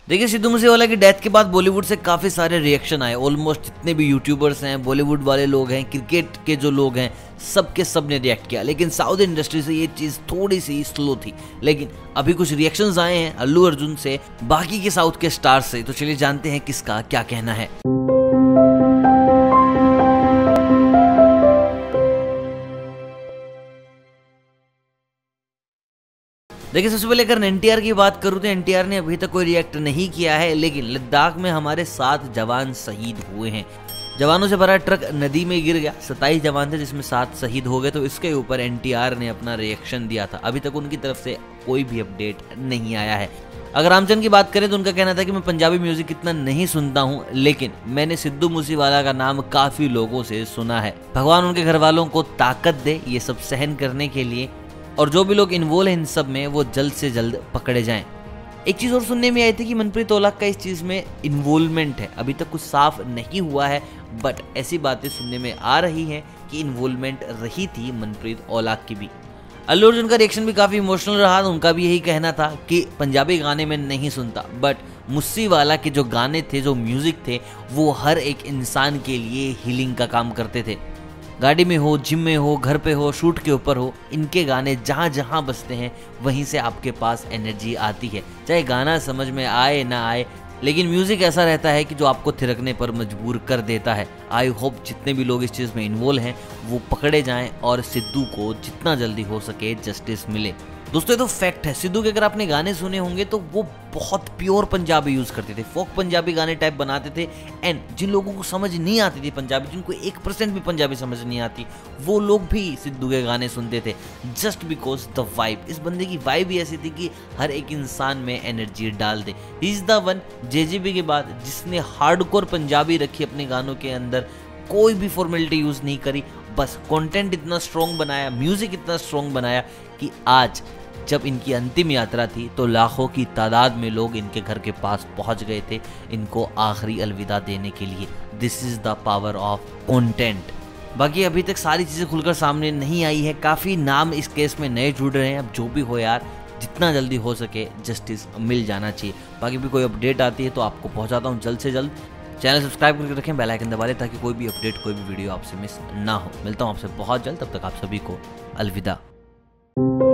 देखिए, सिद्धू मूसेवाला की डेथ के बाद बॉलीवुड से काफ़ी सारे रिएक्शन आए। ऑलमोस्ट जितने भी यूट्यूबर्स हैं, बॉलीवुड वाले लोग हैं, क्रिकेट के जो लोग हैं, सब ने रिएक्ट किया। लेकिन साउथ इंडस्ट्री से ये चीज़ थोड़ी सी स्लो थी। लेकिन अभी कुछ रिएक्शंस आए हैं अल्लू अर्जुन से, बाकी के साउथ के स्टार्स से। तो चलिए जानते हैं किसका क्या कहना है। देखिए, सबसे पहले अगर एनटीआर की बात करूं तो एनटीआर ने अभी तक कोई रिएक्ट नहीं किया है। लेकिन लद्दाख में हमारे 7 जवान शहीद हुए हैं। जवानों से भरा ट्रक नदी में गिर गया। 27 जवान थे जिसमें 7 शहीद हो गए। तो इसके ऊपर एनटीआर ने अपना रिएक्शन दिया था। अभी तक उनकी तरफ से कोई भी अपडेट नहीं आया है। अगर रामचंद्र की बात करें तो उनका कहना था कि मैं पंजाबी म्यूजिक इतना नहीं सुनता हूँ, लेकिन मैंने सिद्धू मूसेवाला का नाम काफी लोगों से सुना है। भगवान उनके घर वालों को ताकत दे ये सब सहन करने के लिए, और जो भी लोग इन्वॉल्व हैं इन सब में वो जल्द से जल्द पकड़े जाएं। एक चीज़ और सुनने में आई थी कि मनप्रीत औलाख का इस चीज़ में इन्वॉल्वमेंट है। अभी तक कुछ साफ नहीं हुआ है, बट ऐसी बातें सुनने में आ रही हैं कि इन्वॉल्वमेंट रही थी मनप्रीत औलाख की भी। अल्लू अर्जुन का रिएक्शन भी काफ़ी इमोशनल रहा। उनका भी यही कहना था कि पंजाबी गाने में नहीं सुनता, बट मूसेवाला के जो गाने थे, जो म्यूज़िक थे, वो हर एक इंसान के लिए हीलिंग का काम करते थे। गाड़ी में हो, जिम में हो, घर पे हो, शूट के ऊपर हो, इनके गाने जहाँ जहाँ बजते हैं वहीं से आपके पास एनर्जी आती है। चाहे गाना समझ में आए ना आए, लेकिन म्यूजिक ऐसा रहता है कि जो आपको थिरकने पर मजबूर कर देता है। आई होप जितने भी लोग इस चीज़ में इन्वॉल्व हैं वो पकड़े जाएं और सिद्धू को जितना जल्दी हो सके जस्टिस मिले। दोस्तों, ये तो फैक्ट है। सिद्धू के अगर आपने गाने सुने होंगे तो वो बहुत प्योर पंजाबी यूज करते थे, फोक पंजाबी गाने टाइप बनाते थे। एंड जिन लोगों को समझ नहीं आती थी पंजाबी, जिनको 1% भी पंजाबी समझ नहीं आती, वो लोग भी सिद्धू के गाने सुनते थे जस्ट बिकॉज द वाइब। इस बंदे की वाइब ही ऐसी थी कि हर एक इंसान में एनर्जी डाल दे। He is the one JJB के बाद जिसने हार्डकोर पंजाबी रखी अपने गानों के अंदर। कोई भी फॉर्मेलिटी यूज नहीं करी, बस कंटेंट इतना स्ट्रॉन्ग बनाया, म्यूजिक इतना स्ट्रॉन्ग बनाया कि आज जब इनकी अंतिम यात्रा थी तो लाखों की तादाद में लोग इनके घर के पास पहुंच गए थे इनको आखिरी अलविदा देने के लिए। This is the power of content. बाकी अभी तक सारी चीज़ें खुलकर सामने नहीं आई है। काफ़ी नाम इस केस में नए जुड़ रहे हैं। अब जो भी हो यार, जितना जल्दी हो सके जस्टिस मिल जाना चाहिए। बाकी भी कोई अपडेट आती है तो आपको पहुंचाता हूं जल्द से जल्द। चैनल सब्सक्राइब करके रखें, बेल आइकन दबा लें ताकि कोई भी अपडेट, कोई भी वीडियो आपसे मिस ना हो। मिलता हूं आपसे बहुत जल्द, तब तक आप सभी को अलविदा।